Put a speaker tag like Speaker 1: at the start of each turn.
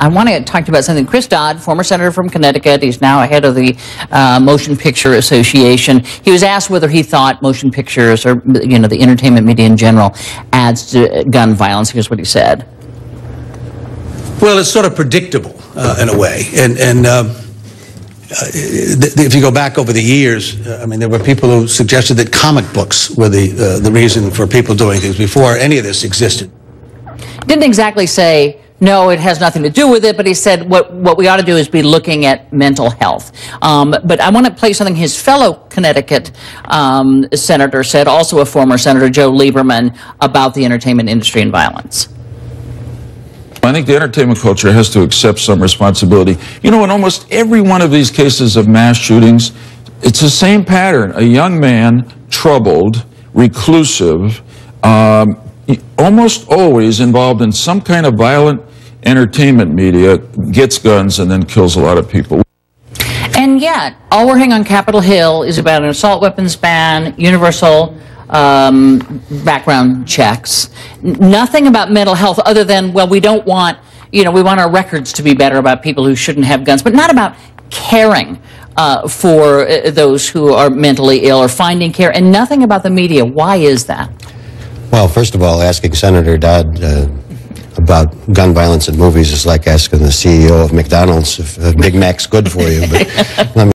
Speaker 1: I want to talk to you about something. Chris Dodd, former senator from Connecticut, he's now head of the Motion Picture Association. He was asked whether he thought motion pictures, or the entertainment media in general, adds to gun violence. Here's what he said.
Speaker 2: Well, it's sort of predictable in a way, and if you go back over the years, I mean, there were people who suggested that comic books were the reason for people doing things before any of this existed.
Speaker 1: Didn't exactly say, no, it has nothing to do with it, but he said what we ought to do is be looking at mental health. But I want to play something his fellow Connecticut senator said, also a former senator, Joe Lieberman, about the entertainment industry and violence.
Speaker 3: I think the entertainment culture has to accept some responsibility. You know, in almost every one of these cases of mass shootings, it's the same pattern. A young man, troubled, reclusive, almost always involved in some kind of violent entertainment media, gets guns and then kills a lot of people.
Speaker 1: And yet, all we're hearing on Capitol Hill is about an assault weapons ban, universal background checks. Nothing about mental health other than, well, we don't want, we want our records to be better about people who shouldn't have guns, but not about caring for those who are mentally ill or finding care, and nothing about the media. Why is that? Well,
Speaker 4: first of all, asking Senator Dodd about gun violence in movies is like asking the CEO of McDonald's if Big Mac's good for you. But let me